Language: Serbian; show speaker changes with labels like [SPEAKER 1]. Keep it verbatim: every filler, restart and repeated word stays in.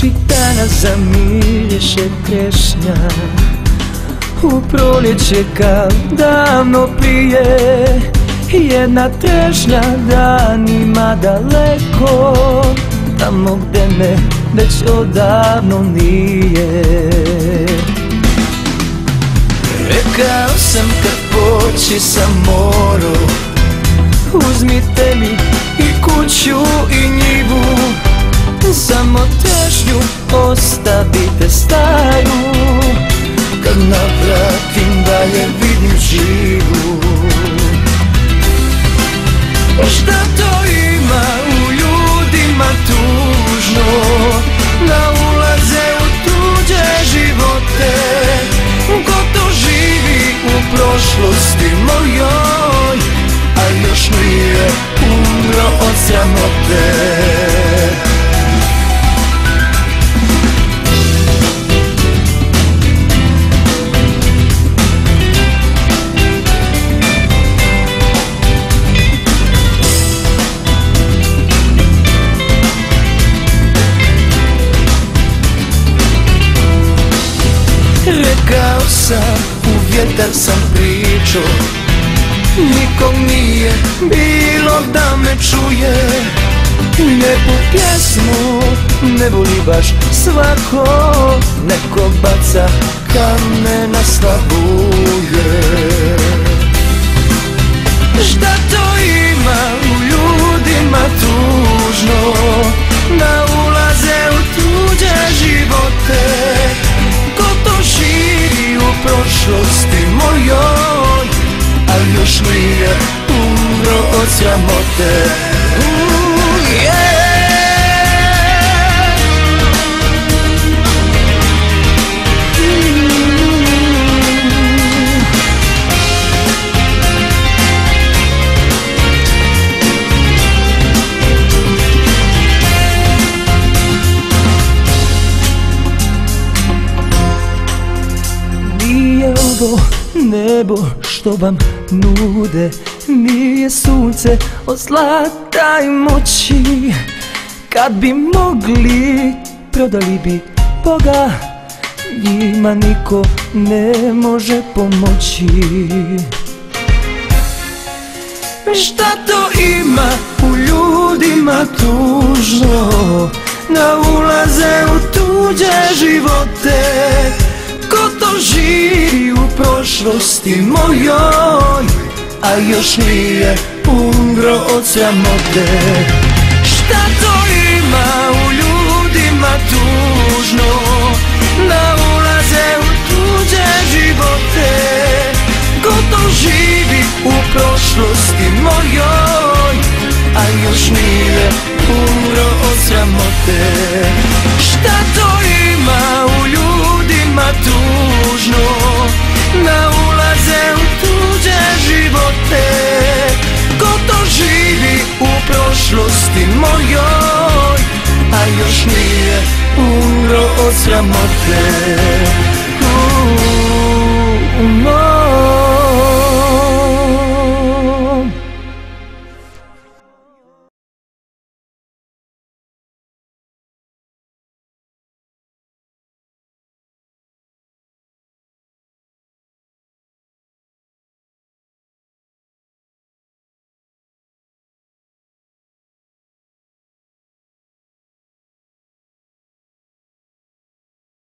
[SPEAKER 1] Oči danas zamilješe trešnja, u proljeće kao davno prije. Jedna trešnja danima daleko, tamo gde me već odavno nije. Rekao sam kad poći sam morao, uzmite mi i kuću i njivu, samo trešnju ostavite staru, kad navratim da je vidim živu. Šta to ima u ljudima tužno, da ulaze u tuđe živote? Ko to živi u prošlosti mojoj, a još nije umro od sramote? Rekao sam, u vjetar sam pričao, nikom nije bilo da me čuje. Neku pjesmu ne voli baš svako, neko baca kamena slabuje. Šta to ima u ljudima tužno, da ulaze u tuđe živote? Ko to živi u prošlosti mojoj, a još nije umro od sramote? Uuu, yeah. Nije ovo nebo što vam nude, nije sunce od zlata i moći. Kad bi mogli, prodali bi Boga, njima niko ne može pomoći. Šta to ima u ljudima tužno, da ulaze u tuđe živote? Ko to živi u prošlosti mojoj, a još nije umro od sramote? Šta to ima u ljudima tužno, da ulaze u tuđe živote? Ko to živi u prošlosti mojoj, a još nije umro od sramote? Šta to ima u ljudima tužno, da ulaze u tuđe živote? Ko to živi u prošlosti mojoj, a još nije umro od sramote? Uuu.